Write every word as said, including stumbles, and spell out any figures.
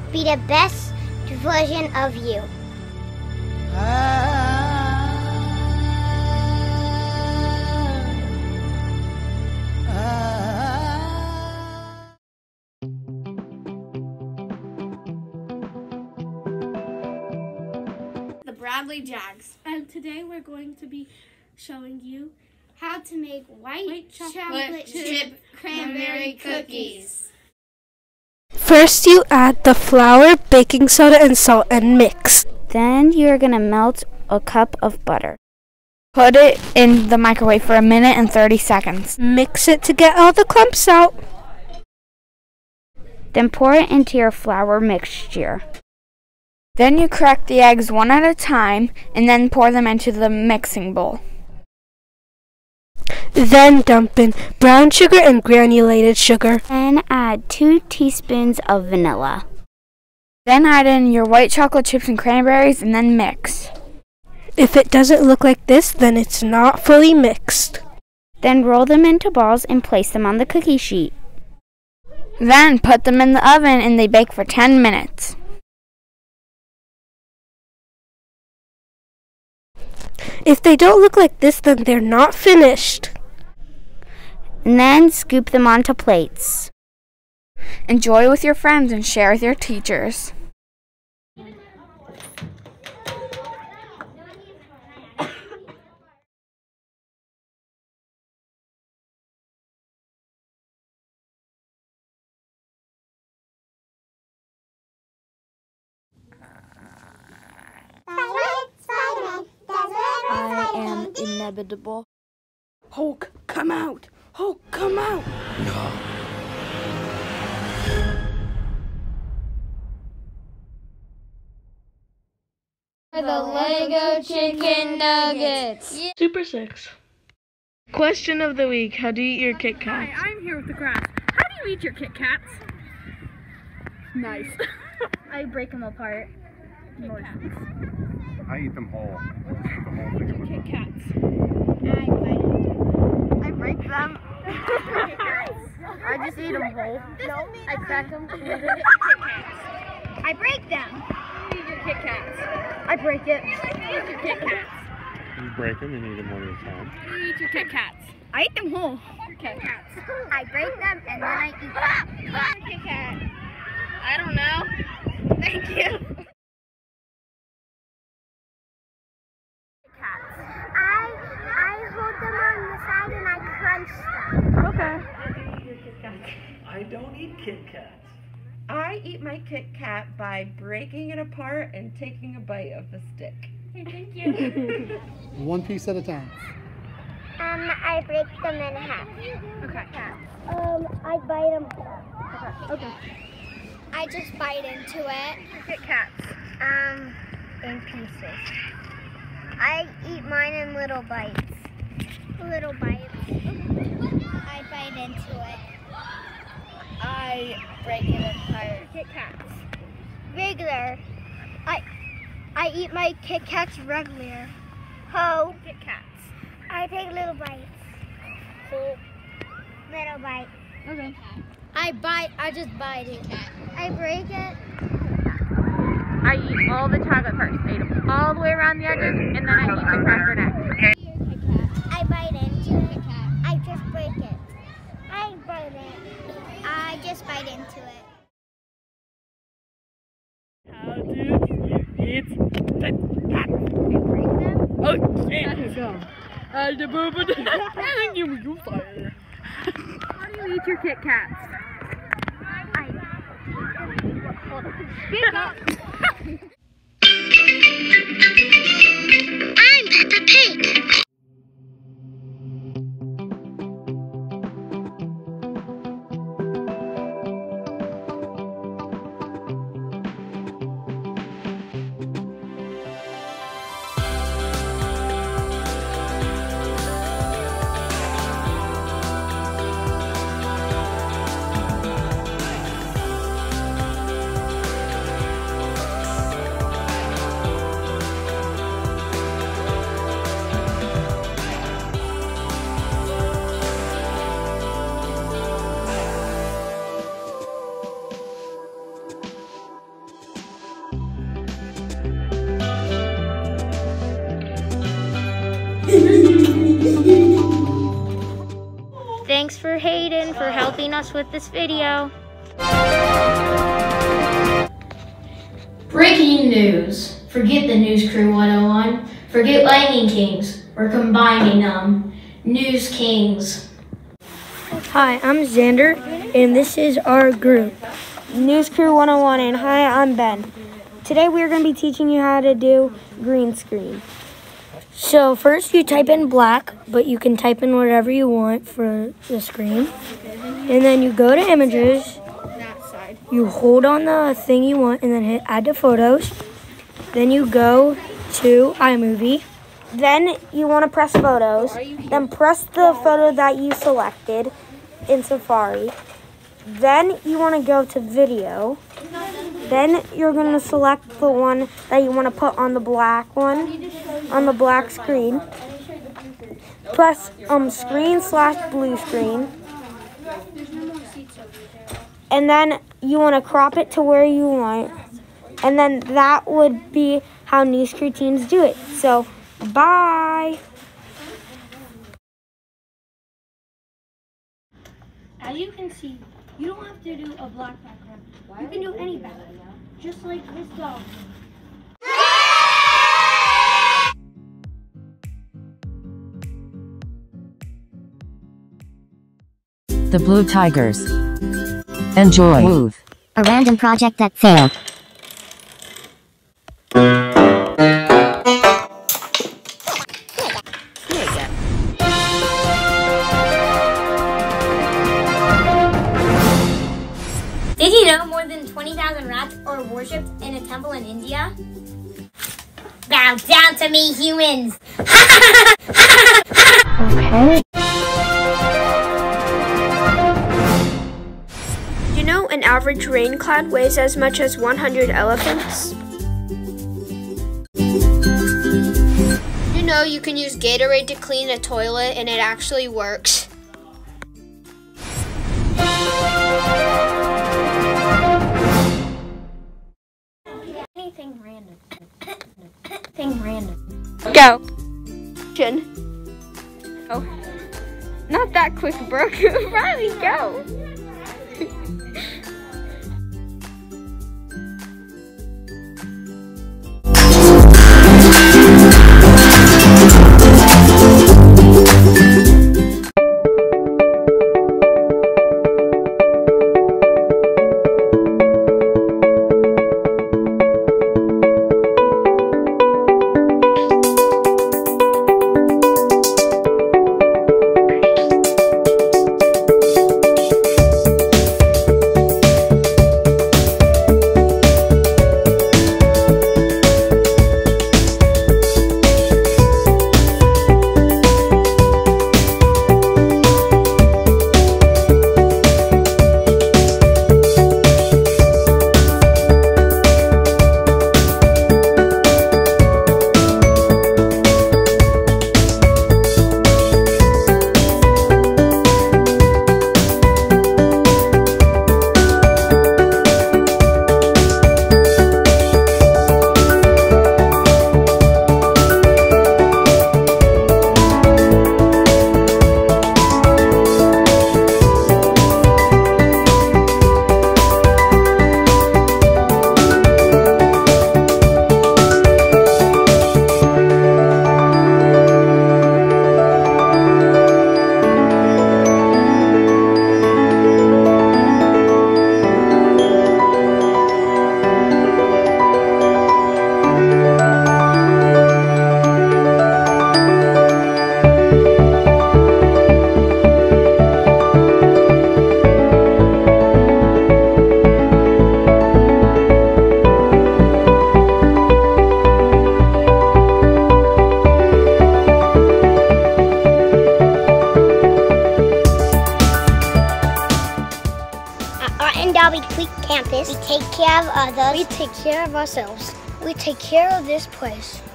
be the best version of you. The Bradley Jags. And today we're going to be showing you How to make white, white chocolate, chocolate chip, chip cranberry cookies. First, you add the flour, baking soda, and salt and mix. Then you're going to melt a cup of butter. Put it in the microwave for a minute and thirty seconds. Mix it to get all the clumps out. Then pour it into your flour mixture. Then you crack the eggs one at a time and then pour them into the mixing bowl. Then dump in brown sugar and granulated sugar. Then add two teaspoons of vanilla. Then add in your white chocolate chips and cranberries and then mix. If it doesn't look like this, then it's not fully mixed. Then roll them into balls and place them on the cookie sheet. Then put them in the oven and they bake for ten minutes. If they don't look like this, then they're not finished. And then scoop them onto plates. Enjoy with your friends and share with your teachers. I am inevitable. Hulk, come out! Hulk, come out! The Lego Chicken Nuggets. Super six. Question of the week: how do you eat your Kit Kats? Hi, I'm here with the class. How do you eat your Kit Kats? Nice. I break them apart. Nice. I eat them whole. The whole thing. Kit Kats. I break them. I just eat them whole. No, I crack them. I break them. Eat your Kit Kats. I break it. Eat your Kit Kats. You break them and eat them one at a time. Eat your Kit Kats. I eat them whole. Your Kit Kats. I break them and then I eat them. Kit Kat. I don't know. Thank you. I I hold them on the side and I crunch them. Okay. I don't eat Kit Kats. I eat my Kit Kat by breaking it apart and taking a bite of the stick. Thank you. One piece at a time. Um, I break them in half. Okay. Um, I bite them. Okay. Okay. I just bite into it. Kit Kats. Um, in pieces. I eat mine in little bites. Little bites. I bite into it. I break it apart. Kit Kats. Regular. I I eat my Kit Kats regular. Ho. Kit Kats. I take little bites. Little bites. Okay. I bite. I just bite it. I break it. I eat all the chocolate first. I eat them all the way around the edges, and then I eat the cracker next. I bite into it. I just break it. I bite it. I just bite into it. How do you eat Kit Kat? Break them. Okay. Go. Uh, the boob. And you you fire. How do you eat your Kit Kats? Speak up. I'm Peppa Pig. thanks for Hayden for helping us with this video. Breaking news. Forget the News Crew one oh one. Forget Lightning Kings. We're combining them. News Kings. Hi, I'm Xander, and this is our group, News Crew one oh one, and hi, I'm Ben. Today we're going to be teaching you how to do green screen. So first you type in black, but you can type in whatever you want for the screen. And then you go to images, you hold on the thing you want, and then hit add to photos. Then you go to iMovie. Then you want to press photos. Then press the photo that you selected in Safari. Then you want to go to video. Then you're going to select the one that you want to put on the black one, on the black screen. Press um screen slash blue screen. And then you want to crop it to where you want. And then that would be how News Crew teams do it. So, bye! As you can see, you don't have to do a black background. You can do any background, just like this dog. The Blue Tigers. Enjoy. Move. A random project that failed. Did you know more than twenty thousand rats are worshipped in a temple in India? Bow down to me, humans! Okay. You know an average rain cloud weighs as much as one hundred elephants? You know you can use Gatorade to clean a toilet and it actually works. Anything random. Anything random. Go. Oh. Not that quick, Brooke. Riley, go. Derby Creek campus. We take care of others. We take care of ourselves. We take care of this place.